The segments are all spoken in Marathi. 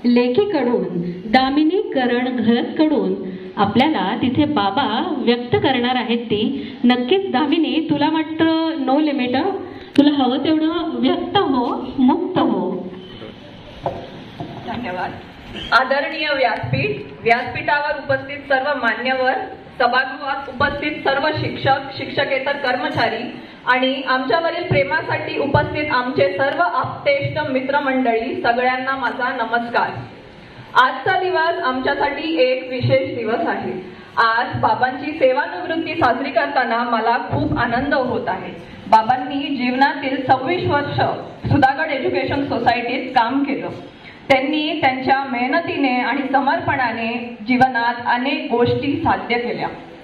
लेखीकडून दामिनी करण घरतकडून आपल्याला तिथे बाबा व्यक्त करणार आहेत ती. नक्कीच दामिनी, तुला वाटतं नो लिमिट, तुला हवं तेवढं व्यक्त हो, मुक्त हो. धन्यवाद. आदरणीय व्यासपीठ, व्यासपीठावर उपस्थित सर्व मान्यवर, सभागृहात उपस्थित सर्व शिक्षक, शिक्षकेतर कर्मचारी आणि आमच्यावरील प्रेमासाठी उपस्थित आमचे सर्व आप्तेष्ट मित्रमंडळी, सगळ्यांना माझा नमस्कार. आजचा दिवस आमच्यासाठी एक विशेष दिवस आहे. आज बाबांची सेवानिवृत्ती साजरी करताना मला खूप आनंद होत आहे. बाबांनी जीवनातील 26 वर्ष सुधागड एज्युकेशन सोसायटीत काम केलं. त्यांनी त्यांच्या मेहनतीने आणि समर्पणाने जीवनात अनेक गोष्टी साध्य केल्या.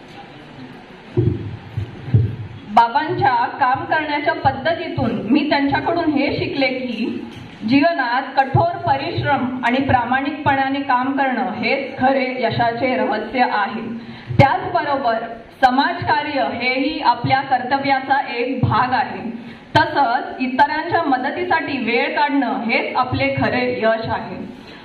बाबांच्या काम करण्याच्या पद्धतीतून मी त्यांच्याकडून हे शिकले की जीवनात कठोर परिश्रम आणि प्रामाणिकपणाने काम करणं हेच खरे यशाचे रहस्य आहे. त्याचबरोबर समाजकार्य हेही आपल्या कर्तव्याचा एक भाग आहे. तसंच इतरांच्या मदतीसाठी वेळ काढणं हेच आपले खरे यश आहे.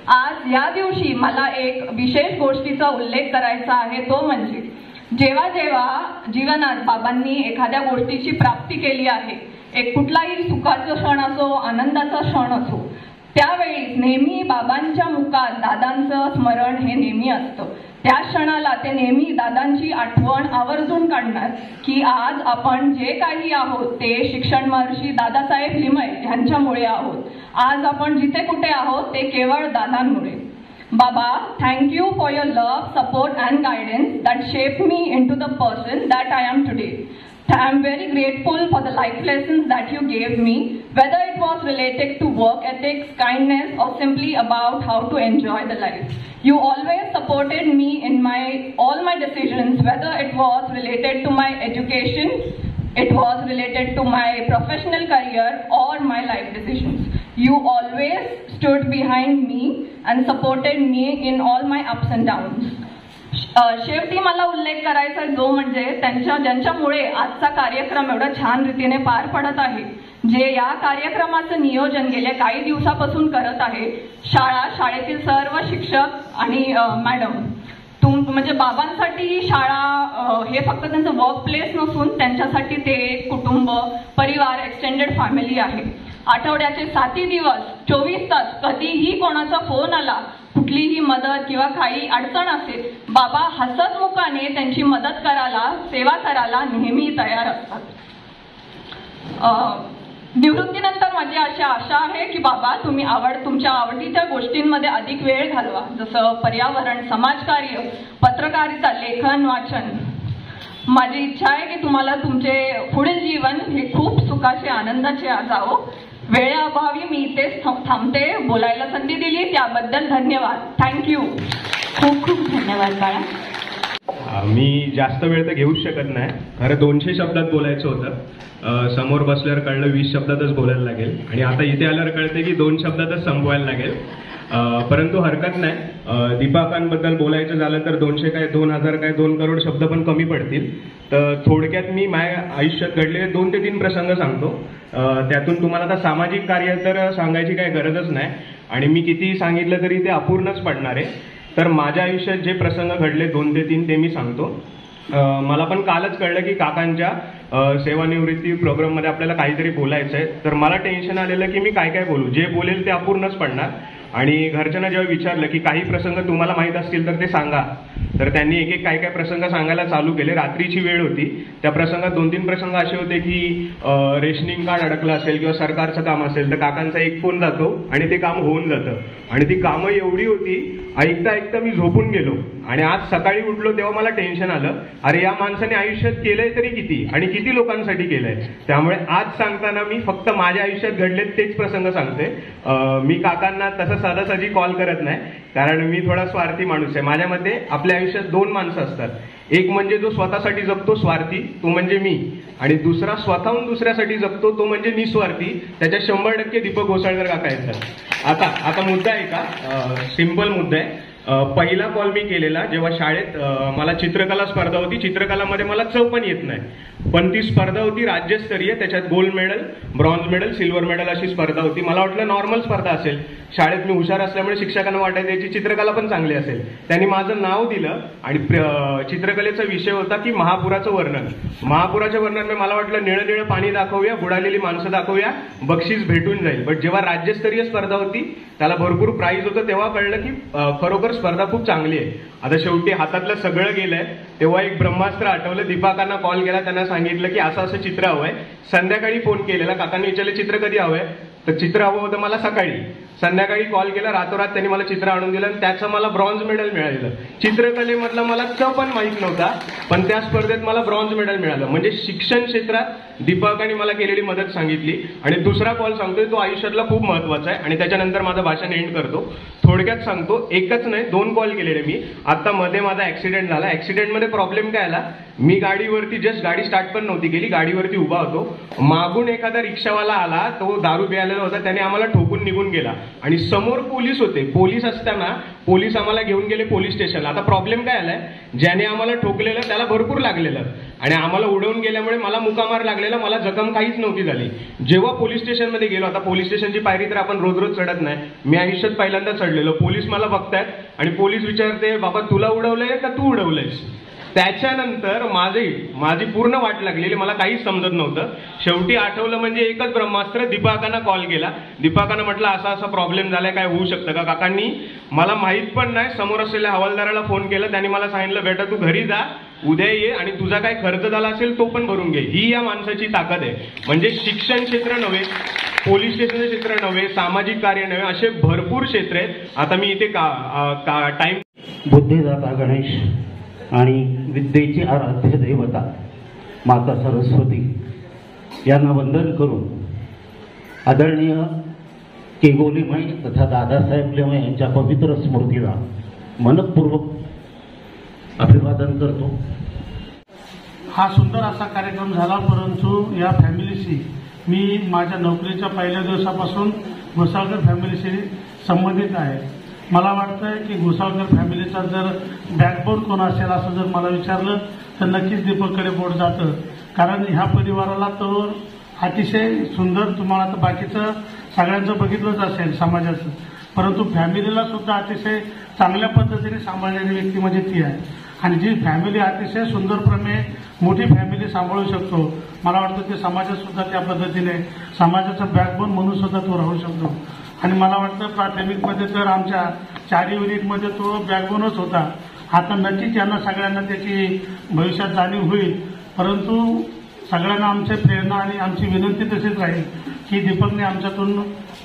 आज या दिवशी मला एक विशेष गोष्टीचा उल्लेख करायचा आहे, तो म्हणजे जेव्हा जेव्हा जीवनात बाबांनी एखाद्या गोष्टीची प्राप्ती केली आहे, एक कुठलाही सुखाचा क्षण असो, आनंदाचा क्षण असो, त्यावेळी नेहमी बाबांच्या मुखात दादांचं स्मरण हे नेहमी असतं. त्या क्षणाला ते नेहमी दादांची आठवण आवर्जून काढणार की आज आपण जे काही आहोत ते शिक्षण महर्षी दादासाहेब लिमये यांच्यामुळे आहोत. आज आपण जिथे कुठे आहोत ते केवळ दादांमुळे. Baba, thank you for your love, support and guidance that shaped me into the person that I am today. I am very grateful for the life lessons that you gave me, whether it was related to work ethics, kindness, or simply about how to enjoy the life. You always supported me in all my decisions, whether it was related to my education, it was related to my professional career, or my life decisions. You always stood behind me and supported me in all my ups and downs. शेवटी मला उल्लेख करायचा जो म्हणजे ज्यांच्यामुळे आजचा कार्यक्रम एवढा छान रीतीने पार पडत आहे, जे या कार्यक्रमाचं नियोजन गेल्या काही दिवसापासून करत आहे, शाळेतील सर्व शिक्षक आणि मॅडम. म्हणजे बाबांसाठी शाळा हे फक्त त्यांचं वर्क प्लेस नसून त्यांच्यासाठी ते कुटुंब, परिवार, एक्सटेंडेड फॅमिली आहे. आठवड्याचे 7 दिवस 24 तास कधीही कोणाचा फोन आला, कुठलीही मदत किंवा काही अडचण असेल, बाबा हसतमुखाने त्यांची मदत करायला, सेवा करायला नेहमी तयार असतात. निवृत्तीनंतर माझी अशी आशा आहे की बाबा तुम्ही तुमच्या आवडीच्या गोष्टींमध्ये अधिक वेळ घालवा, जसं पर्यावरण, समाजकार्य, पत्रकारिता, लेखन, वाचन. माझी इच्छा आहे की तुम्हाला तुमचे पुढील जीवन हे खूप सुखाचे, आनंदाचे जावो. वेळेअभावी मी इथेच थांबते. बोलायला संधी दिली त्याबद्दल धन्यवाद. थँक्यू. खूप खूप धन्यवाद बाळा. मी जास्त वेळ तर घेऊच शकत नाही. खरं 200 शब्दात बोलायचं होतं. समोर बसल्यावर कळलं 20 शब्दातच बोलायला लागेल आणि आता इथे आल्यावर कळते की 2 शब्दातच संपवायला लागेल. परंतु हरकत नाही. दीपाकांबद्दल बोलायचं झालं तर 200 काय 2000 काय 2 करोड शब्द पण कमी पडतील. तर थोडक्यात मी माझ्या आयुष्यात घडलेले 2 ते 3 प्रसंग सांगतो. त्यातून तुम्हाला आता सामाजिक कार्य तर सांगायची काही गरजच नाही आणि मी कितीही सांगितलं तरी ते अपूर्णच पडणार आहे. तर माझ्या आयुष्यात जे प्रसंग घडले 2 ते 3 ते मी सांगतो. मला पण कालच कळलं की काकांच्या सेवानिवृत्ती प्रोग्राममध्ये आपल्याला काहीतरी बोलायचं आहे. तर मला टेन्शन आलेलं की मी काय काय बोलू, जे बोलेल ते अपूर्णच पडणार. आणि घरच्यांना जेव्हा विचारलं की काही प्रसंग तुम्हाला माहीत असतील तर ते सांगा, तर त्यांनी एक एक काय काय प्रसंग सांगायला चालू केले. रात्रीची वेळ होती. त्या प्रसंगात 2-3 प्रसंग असे होते की रेशनिंग कार्ड अडकलं असेल किंवा सरकारचं काम असेल तर काकांचा एक फोन जातो आणि ते काम होऊन जातं. आणि ती कामं एवढी होती, ऐकता ऐकता मी झोपून गेलो. आणि आज सकाळी उठलो तेव्हा मला टेन्शन आलं, अरे या माणसाने आयुष्यात केलंय तरी किती आणि किती लोकांसाठी केलंय. त्यामुळे आज सांगताना मी फक्त माझ्या आयुष्यात घडले तेच प्रसंग सांगते. मी काकांना तसं सहजासहजी कॉल करत नाही, कारण मी थोडा स्वार्थी माणूस आहे. माझ्या मते आपल्या आयुष्यात 2 माणसं असतात. एक म्हणजे जो स्वतःसाठी जगतो स्वार्थी, तो म्हणजे मी. आणि दुसरा स्वतःहून दुसऱ्यासाठी जगतो, तो म्हणजे निस्वार्थी. त्याच्या 100% दीपक घोसाळकर काका आहेत. आता मुद्दा आहे का, सिंपल मुद्दा आहे. पहिला कॉल मी केलेला जेव्हा शाळेत मला चित्रकला स्पर्धा होती. चित्रकलामध्ये मला चव पण येत नाही, पण ती स्पर्धा होती राज्यस्तरीय. त्याच्यात gold medal, bronze medal, silver medal अशी स्पर्धा होती. मला वाटलं नॉर्मल स्पर्धा असेल. शाळेत मी हुशार असल्यामुळे शिक्षकांना वाटायचं याची चित्रकला पण चांगली असेल. त्यांनी माझं नाव दिलं आणि चित्रकलेचा विषय होता की महापुराचं वर्णन. महापुराच्या वर्णन मला वाटलं निळं निळं पाणी दाखवूया, बुडालेली माणसं दाखवूया, बक्षीस भेटून जाईल. बट जेव्हा राज्यस्तरीय स्पर्धा होती, त्याला भरपूर प्राईज होतं, तेव्हा कळलं की खरोखर स्पर्धा खूप चांगली आहे. आता शेवटी हातातलं सगळं गेलंय. तेव्हा एक ब्रह्मास्त्र आठवलं. दीपाकांना कॉल केला, त्यांना सांगितलं की असं असं चित्र हवंय. संध्याकाळी फोन केलेला, काकांनी विचारले चित्र कधी हवंय, तर चित्र हवं होतं मला सकाळी. संध्याकाळी कॉल केला, रातोरात त्यांनी मला चित्र आणून दिलं आणि त्याचं मला ब्रॉन्झ मेडल मिळालेलं. चित्रकलेमधला मला च पण माहीत नव्हता, पण त्या स्पर्धेत मला ब्रॉन्झ मेडल मिळालं. म्हणजे शिक्षण क्षेत्रात दीपकांनी मला केलेली मदत सांगितली. आणि दुसरा कॉल सांगतोय तो आयुष्यातला खूप महत्वाचा आहे आणि त्याच्यानंतर माझं भाषण एंड करतो. थोडक्यात सांगतो, एकच नाही 2 कॉल केलेले मी. आता मध्ये माझा ऍक्सिडेंट झाला. ऍक्सिडेंटमध्ये प्रॉब्लेम काय आला, मी गाडीवरती जस्ट गाडी स्टार्ट पण नव्हती केली, गाडीवरती उभा होतो. मागून एखादा रिक्षावाला आला, तो दारू प्यायलेला होता, त्याने आम्हाला ठोकून निघून गेला आणि समोर पोलीस होते. पोलीस असताना पोलीस आम्हाला घेऊन गेले पोलीस स्टेशनला. आता प्रॉब्लेम काय आलाय, ज्याने आम्हाला ठोकलेलं त्याला भरपूर लागलेलं आणि आम्हाला उडवून गेल्यामुळे मला मुकामार लागलेला, मला जखम काहीच नव्हती झाली. जेव्हा पोलीस स्टेशनमध्ये गेलो, आता पोलीस स्टेशनची पायरी तर आपण रोज रोज चढत नाही, मी आयुष्यात पहिल्यांदा चढलेलो. पोलीस मला बघतायत आणि पोलीस विचारते, बाबा तुला उडवलंय का तू उडवलंयस? त्याच्यानंतर माझी पूर्ण वाट लागलेली, मला काहीच समजत नव्हतं. शेवटी आठवलं म्हणजे एकच ब्रह्मास्त्र. दीपकांना कॉल केला. दीपकांना म्हटलं असा असा प्रॉब्लेम झालाय, काय होऊ शकतं का? काकांनी मला माहित पण नाही, समोर असलेल्या हवालदाराला फोन केला. त्यांनी मला सांगितलं, बेटा तू घरी जा, उद्या ये आणि तुझा काय खर्च झाला असेल तो पण भरून घे. ही या माणसाची ताकद आहे. म्हणजे शिक्षण क्षेत्र नव्हे, पोलीस स्टेशनचे क्षेत्र नव्हे, सामाजिक कार्य नव्हे, असे भरपूर क्षेत्र आहेत. आता मी इथे टाइम बुद्धिदाता गणेश आणि विद्येची आराध्य देवता माता सरस्वती यांना वंदन करून आदरणीय केगोलीमाई तथा दादासाहेब लेमय यांच्या पवित्र स्मृतीला मनपूर्वक अभिवादन करतो. हा सुंदर असा कार्यक्रम झाला, परंतु या फॅमिलीशी मी माझ्या नोकरीच्या पहिल्या दिवसापासून घोसाळकर फॅमिलीशी संबंधित आहे. मला वाटतं की घोसाळकर फॅमिलीचा जर बॅकबोन कोण असेल असं जर मला विचारलं तर नक्कीच दीपककडे बोट जातं. कारण ह्या परिवाराला तो अतिशय सुंदर, तुम्हाला तर बाकीचं सगळ्यांचं बघितलंच असेल समाजाचं, परंतु फॅमिलीला सुद्धा अतिशय चांगल्या पद्धतीने सांभाळणारी व्यक्ती म्हणजे ती आहे. आणि जी फॅमिली अतिशय सुंदरप्रमे मोठी फॅमिली सांभाळू शकतो, मला वाटतं ते समाजात सुद्धा त्या पद्धतीने समाजाचा बॅकबोन म्हणून सुद्धा तो राहू शकतो. आणि मला वाटतं प्राथमिकमध्ये तर आमच्या 4 युनिटमध्ये तो बॅकबोनच होता. आता नक्कीच यांना सगळ्यांना त्याची भविष्यात जाणीव होईल, परंतु सगळ्यांना आमची प्रेरणा आणि आमची विनंती तशीच राहील की दीपकने आमच्यातून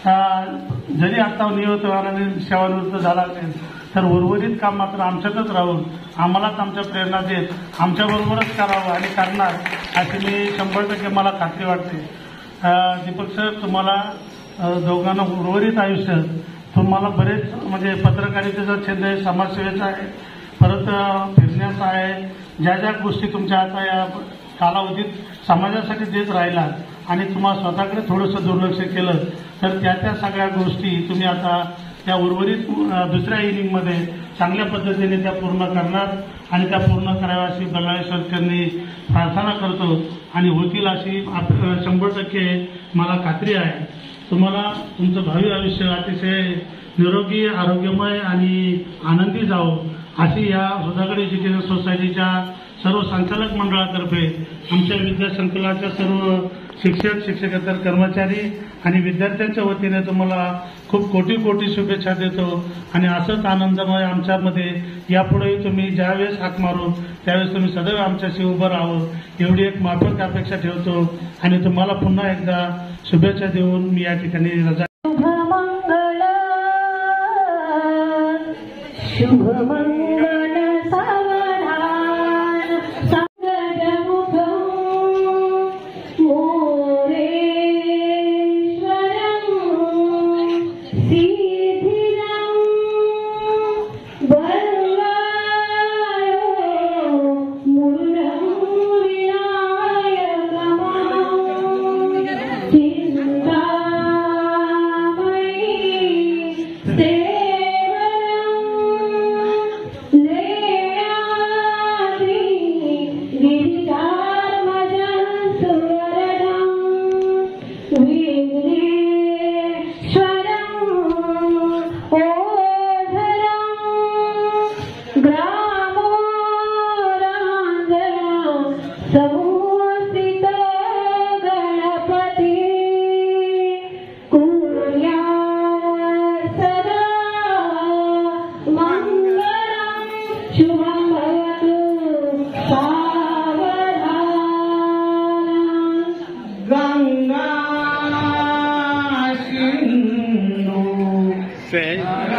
जरी आता निवृत्तीने सेवानिवृत्त झाला असेल तर उर्वरित काम मात्र आमच्यातच राहून आम्हालाच आमच्या प्रेरणा देत आमच्याबरोबरच करावं आणि करणार अशी मी 100% मला खात्री वाटते. दीपक सर, तुम्हाला दोघांना उर्वरित आयुष्य, तुम्हाला बरेच म्हणजे पत्रकारितेचा छंद आहे, समाजसेवेचा आहे, परत फिरण्याचा आहे. ज्या ज्या गोष्टी तुमच्या आता या कालावधीत समाजासाठी देत राहिलात आणि तुम्हाला स्वतःकडे थोडंसं दुर्लक्ष केलं तर त्या सगळ्या गोष्टी तुम्ही आता त्या उर्वरित दुसऱ्या इनिंगमध्ये चांगल्या पद्धतीने त्या पूर्ण करणार आणि त्या पूर्ण कराव्या अशी बल्लाळेश्वरकरांनी प्रार्थना करतो आणि होतील अशी 100% मला खात्री आहे. तुम्हाला तुमचं भावी आयुष्य अतिशय निरोगी, आरोग्यमय आणि आनंदी जावं अशी या सुधागड एज्युकेशन सोसायटीच्या सर्व संचालक मंडळातर्फे आमच्या विद्यासंकुलाच्या सर्व शिक्षक, शिक्षकेतर कर्मचारी आणि विद्यार्थ्यांच्या वतीने तुम्हाला खूप कोटी कोटी शुभेच्छा देतो. आणि असंच आनंदमय आमच्यामध्ये यापुढेही तुम्ही ज्यावेळेस हाक मारू त्यावेळेस तुम्ही सदैव आमच्याशी उभं राहावं एवढी एक माफक अपेक्षा ठेवतो आणि तुम्हाला पुन्हा एकदा शुभेच्छा देऊन मी या ठिकाणी रजा.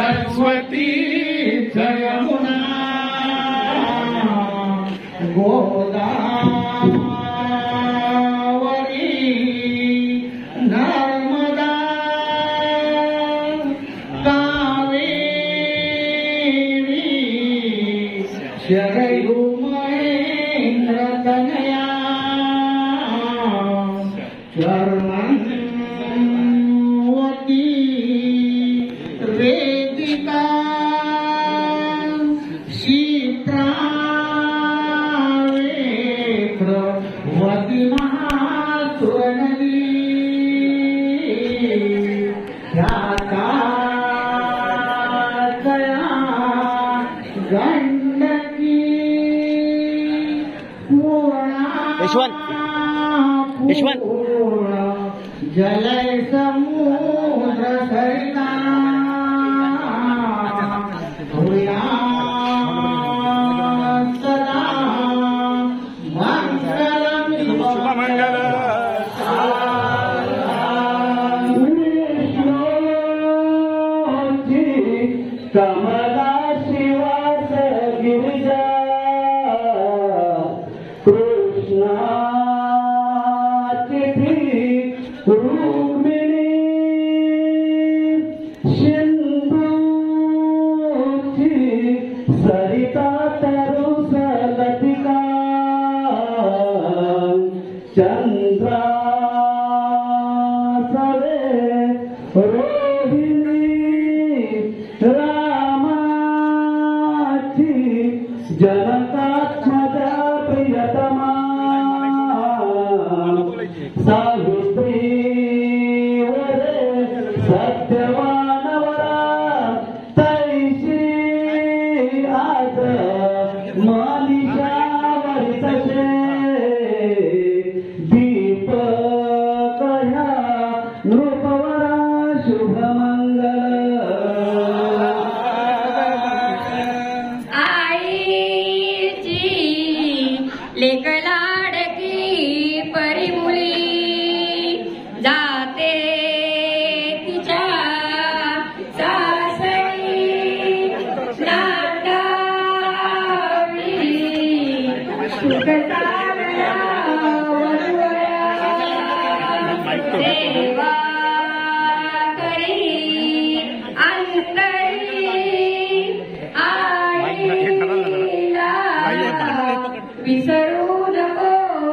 सरस्वती यमुना गोदावरी नर्मदा कावेरी शरयू महेंद्रतनया चर्मन्वती वेदिका क्षिप्रावेत्रवती महासुरनदी ख्याताकया गंडकी यशवंत जलय समुद्र सरिता सदा मंगलम शुभमंगल कमला शिवास गिरिजा कृष्णा रुक्मिणी सिंधूची सरिता तरु सलतिका चंद्रा सवे रोहिणी रामाची जनकात्मजा प्रियतमा सावित्री सत्यवानवरा तैशी आज मानिशावरी तसे दीपकया नृपवरा शुभमंगल आईची लेक लाडकी परिमुली जाते तिच्या सासरी नांदावी सुखसागरा वरवरा सेवा करी अंतरी आईला विसरू नको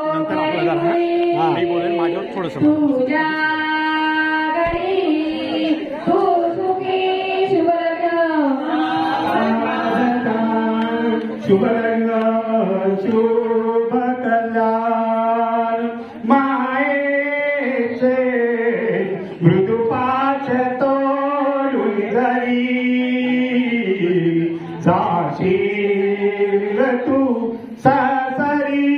तुझ्या घरी तू सुखी शुभलग्न शुभ कल्याण मायेचे मृदुपाच तोडून घरी जाशील तू सासरी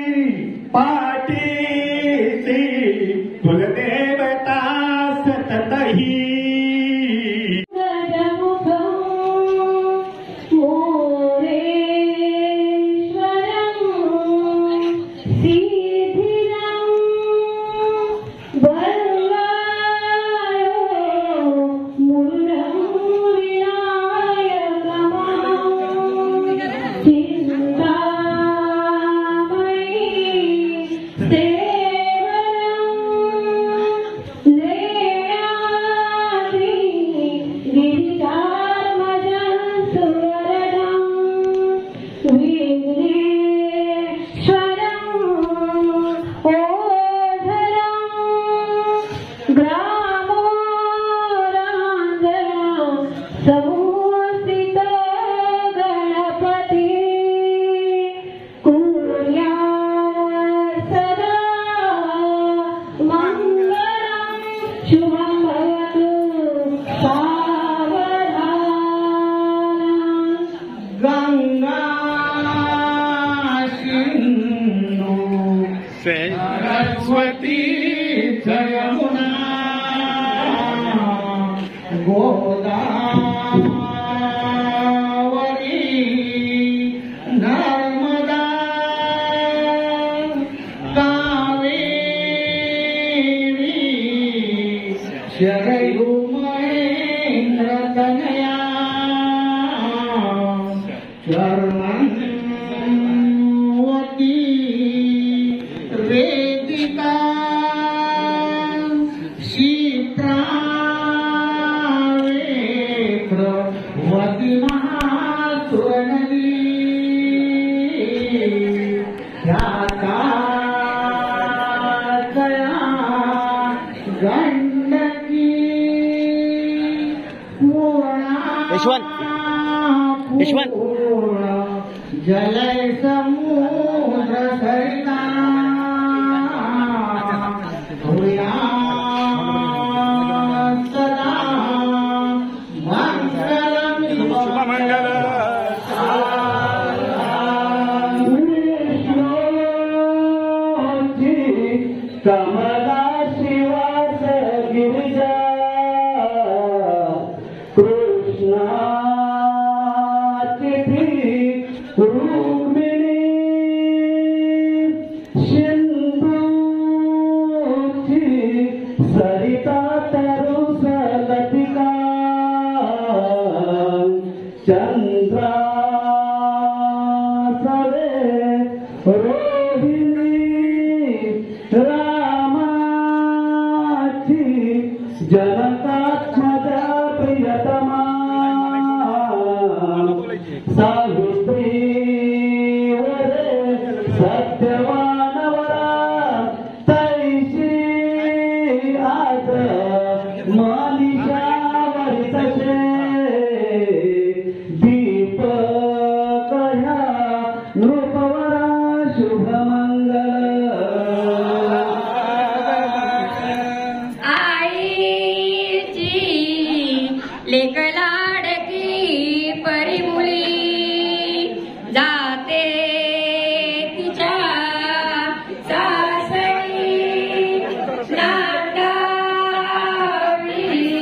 पाठीसी कुलदेवता सततही सरस्वती यमुना गोदावरी नर्मदा कावेरी शरयू महेंद्रतनया यशवंत जलय समुद्र सरिता भूया सदा मंगलम शुभमंगल कमला शिवास गिरिजा कृष्णा रुक्मिणी सिंधूची सरिता तरु सलतिका चंद्रा सवे रोहिणी रामाची जनकात्मजा प्रियतमा सावित्री सत्यवानवरा तैशी आज मनीषावरी तसे दीपक ह्या नृपवरा शुभमंगल आईची लेक लाडकी परिमुली जाते तिच्या सासरी नाटावी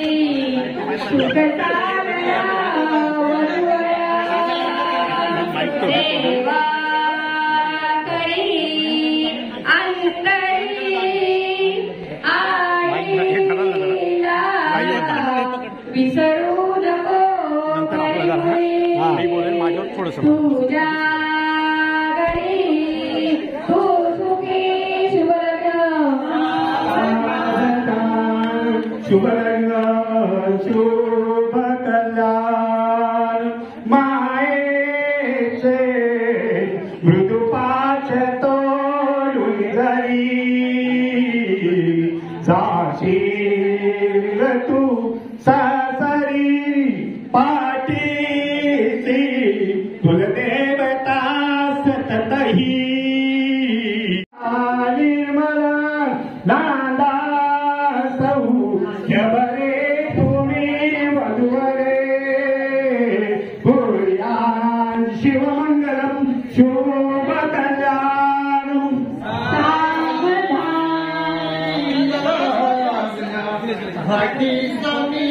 सुखसागरा वरवरा देवा करी अंतरी आईला विसरू नको तुझ्या घरी तू सुखी शुभलग्न शुभ कल्याण मायेचे मृदुपाच तोडून जरी जाशील तू सासरी पाठीसी कुलदेवता सततही निर्मल नादा सौख्यवरे तुम्ही वधुवरे भूयान शिवमंगलम शुभ कल्याण भक्ती स्वामी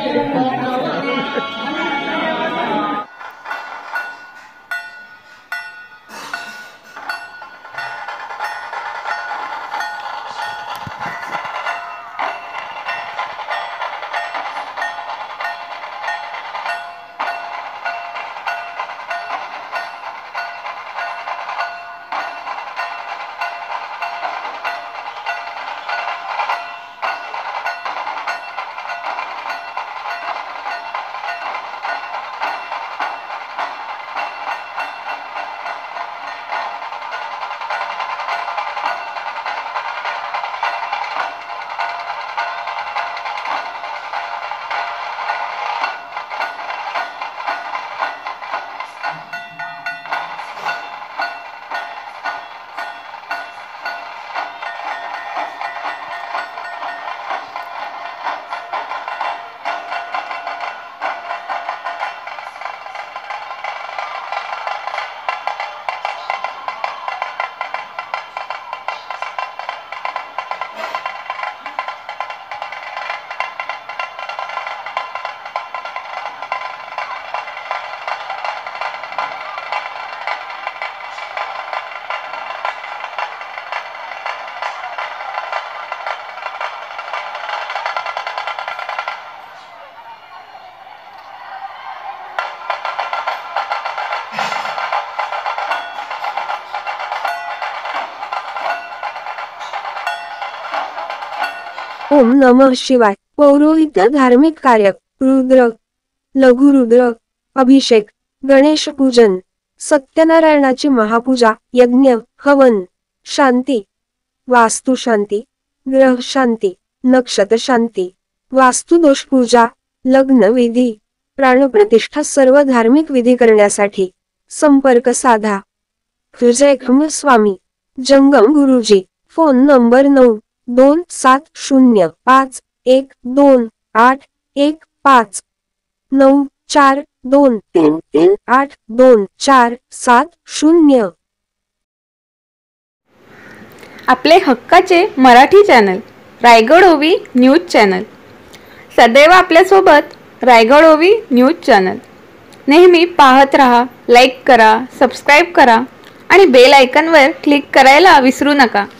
ओम नमः शिवाय. पौरोहित्य धार्मिक कार्य, रुद्र, लघुरुद्र, अभिषेक, गणेश पूजन, सत्यनारायणाची महापूजा, यज्ञ, हवन, शांती, वास्तु शांती, ग्रह शांती, नक्षत्र शांती. वास्तुदोष पूजा, लग्न विधी, प्राणप्रतिष्ठा सर्व धार्मिक विधी करण्यासाठी संपर्क साधा. विजयखम स्वामी जंगम गुरुजी. Phone number 9270512815 9423382470. आपले हक्काचे मराठी चॅनल रायगड ओवी न्यूज चॅनल. सदैव आपल्यासोबत रायगड ओवी न्यूज चॅनल. नेहमी पाहत रहा, लाईक करा, सबस्क्राईब करा आणि बेल आयकॉनवर क्लिक करायला विसरू नका.